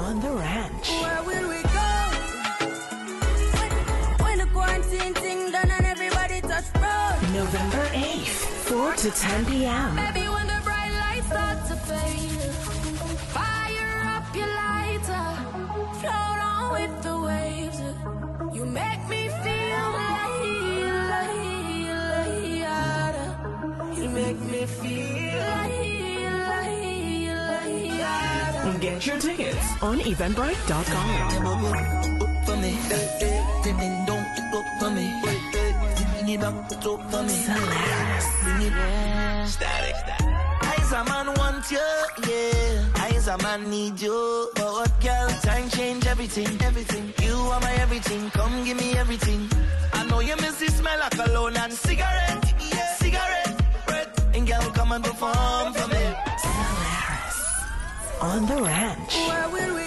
on the ranch. Where will we go? When the quarantine thing done and everybody touch road. November 8th, 4 to 10 p.m. Maybe when the bright lights start to fade, fire up your lighter, float on with the waves. You make me feel light. You make me feel light. Get your tickets on eventbrite.com. SOLARIS. Eyes a man want you, yeah. Eyes a man need you. But what girl, time change everything, everything. You are my everything, come give me everything. I know you miss the smell of cologne and cigarette, yeah. Cigarette, breath. And girl, come and perform for me. SOLARIS on the ranch. Where will we